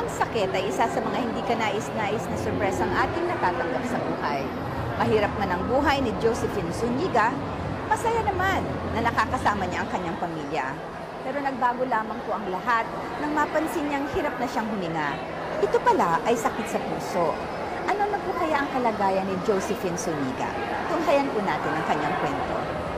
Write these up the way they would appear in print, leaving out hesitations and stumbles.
Ang sakit ay isa sa mga hindi kanais-nais na sorpresang ating natatanggap sa buhay. Mahirap man ang buhay ni Josephine Zuniga, masaya naman na nakakasama niya ang kanyang pamilya. Pero nagbago lamang po ang lahat nang mapansin niyang hirap na siyang huminga. Ito pala ay sakit sa puso. Ano na po kaya ang kalagayan ni Josephine Zuniga? Tunghayan po natin ang kanyang kwento.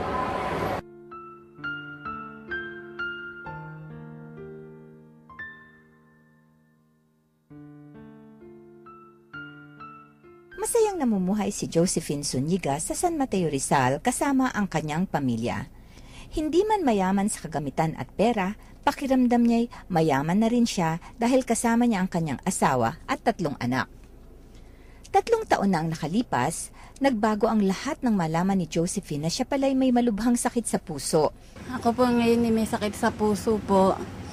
Masayang namumuhay si Josephine Zuniga sa San Mateo, Rizal kasama ang kanyang pamilya. Hindi man mayaman sa kagamitan at pera, pakiramdam niya'y mayaman na rin siya dahil kasama niya ang kanyang asawa at 3 anak. 3 taon na ang nakalipas, nagbago ang lahat ng malaman ni Josephine na siya pala'y may malubhang sakit sa puso. Ako po ngayon may sakit sa puso po.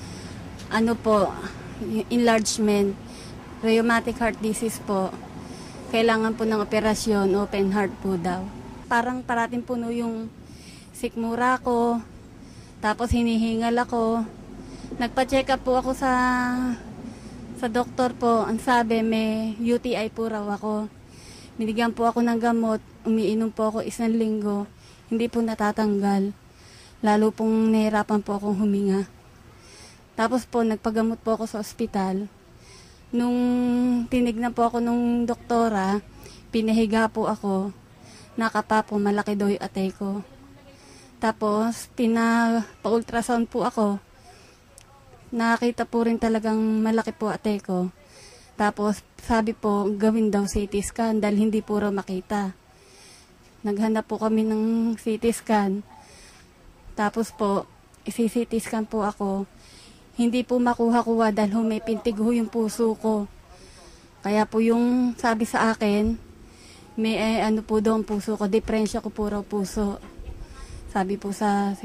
Enlargement, rheumatic heart disease po. Kailangan po ng operasyon, open heart po daw. Parang parating puno yung sikmura ko, tapos hinihingal ako. Nagpa-check up po ako sa doktor po. Ang sabi, may UTI po raw ako. Binigyan po ako ng gamot, umiinom po ako 1 linggo. Hindi po natatanggal. Lalo pong nahirapan po akong huminga. Tapos po, nagpagamot po ako sa ospital. Nung tinignan po ako nung doktora, pinahiga po ako. Nakapa po, malaki daw yung atay ko. Tapos, pa-ultrasound po ako. Nakita po rin talagang malaki po atay ko. Tapos, sabi po, gawin daw CT scan dahil hindi po raw makita. Naghanap po kami ng CT scan. Tapos po, isi-CT scan po ako. Hindi po makuha-kuha dahil may pintig yung puso ko. Kaya po yung sabi sa akin, may po daw ang puso ko, diferensya ko po raw puso. Sabi po sa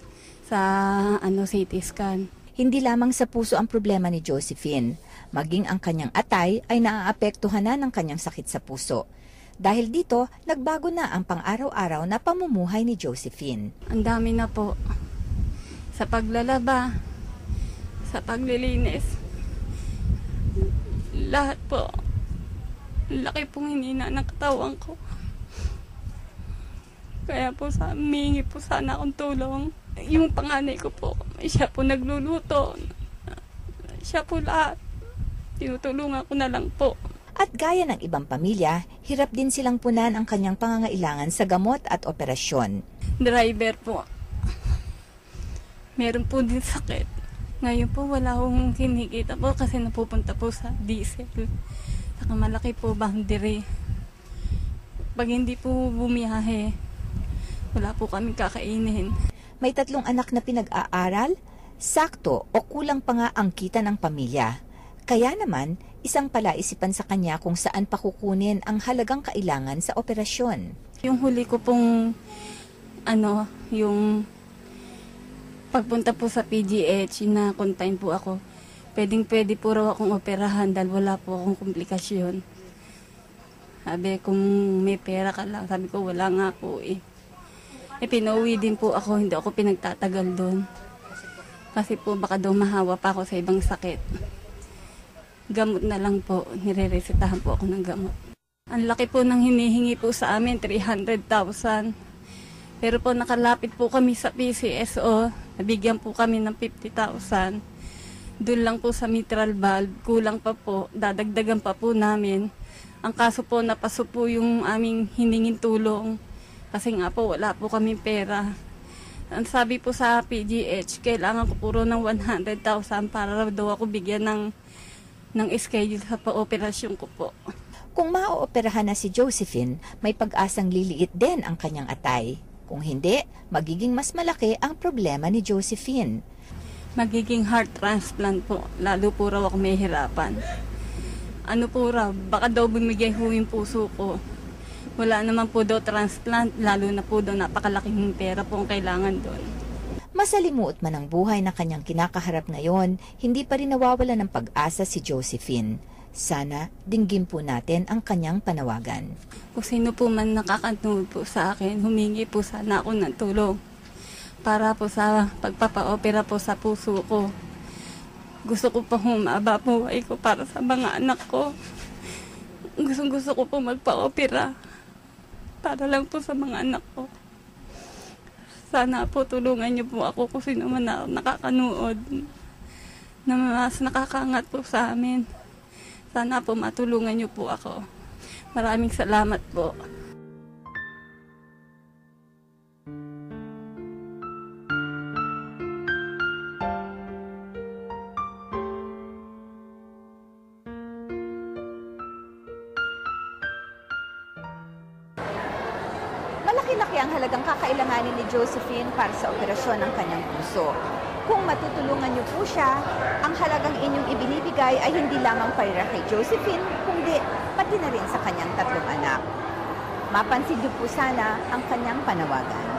CT scan. Hindi lamang sa puso ang problema ni Josephine, maging ang kanyang atay ay naaapektuhan na ng kanyang sakit sa puso. Dahil dito, nagbago na ang pang-araw-araw na pamumuhay ni Josephine. Ang dami na po. Sa paglalaba, sa paglilinis, lahat po. Laki pong hinina ng katawan ko. Kaya po humingi po sana akong tulong. Yung panganay ko po, siya po nagluluto. Siya po lahat. Tinutulungan ko na lang po. At gaya ng ibang pamilya, hirap din silang punan ang kanyang pangangailangan sa gamot at operasyon. Driver po. Meron po din sakit. Ngayon po wala akong kinikita po kasi napupunta po sa diesel. Saka malaki po boundary. Pag hindi po bumiyahe, wala po kami kakainin. May 3 anak na pinag-aaral, sakto o kulang pa nga ang kita ng pamilya. Kaya naman, isang palaisipan sa kanya kung saan pa kukunin ang halagang kailangan sa operasyon. Yung huli ko pong, yung pagpunta po sa PGH, na-confine po ako. Pwede po raw akong operahan dahil wala po akong komplikasyon. Sabi, kung may pera ka lang, sabi ko, wala nga po eh. Pinauwi din po ako, hindi ako pinagtatagal doon. Kasi po baka daw mahawa pa ako sa ibang sakit. Gamot na lang po, nire-resetahan po ako ng gamot. Ang laki po ng hinihingi po sa amin, 300,000. Pero po nakalapit po kami sa PCSO, nabigyan po kami ng 50,000. Doon lang po sa Mitral Valve, kulang pa po, dadagdagan pa po namin. Ang kaso po, napaso po yung aming hiningin tulong. Kasi nga po, wala po kami pera. Ang sabi po sa PGH, kailangan ko puro ng 100,000 para daw ako bigyan ng schedule sa pa-operasyon ko po. Kung maaoperahan na si Josephine, may pag-asang liliit din ang kanyang atay. Kung hindi, magiging mas malaki ang problema ni Josephine. Magiging heart transplant po, lalo po raw ako may hirapan. Po raw, baka daw bumigay ho yung puso ko. Wala naman po daw transplant, lalo na po daw napakalaking pera po ang kailangan doon. Masalimuot man ang buhay na kanyang kinakaharap ngayon, hindi pa rin nawawala ng pag-asa si Josephine. Sana dinggin po natin ang kanyang panawagan. Kung sino po man nakakatulong po sa akin, humingi po sana ako ng tulong para po sa pagpapa-opera po sa puso ko. Gusto ko pa humaba buhay ko para sa mga anak ko. Gusto ko po magpa-opera para lang po sa mga anak ko. Sana po tulungan niyo po ako kung sino man na nakakanood na mas nakakaangat po sa amin. Sana po matulungan niyo po ako. Maraming salamat po. Malaki-laki ang halagang kakailanganin ni Josephine para sa operasyon ng kanyang puso. Kung matutulungan niyo po siya, ang halagang inyong ibinibigay ay hindi lamang para kay Josephine, kundi pati na rin sa kanyang 3 anak. Mapansin niyo po sana ang kanyang panawagan.